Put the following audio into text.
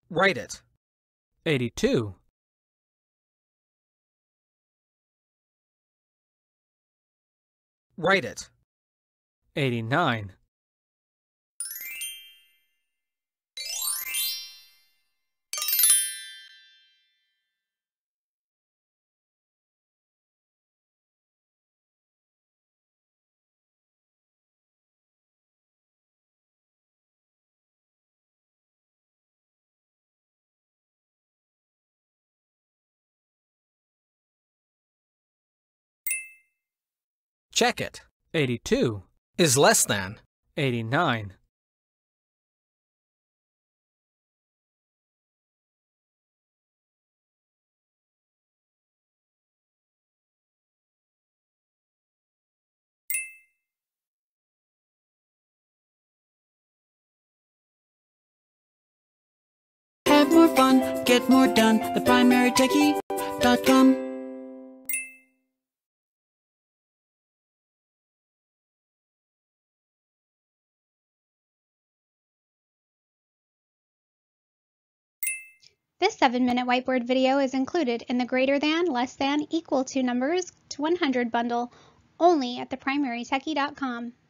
Write it. 82. Write it. 89. Check it. 82. Is less than. 89. Have more fun, get more done. theprimarytechie.com. This 7-minute whiteboard video is included in the greater than, less than, equal to numbers to 100 bundle only at theprimarytechie.com.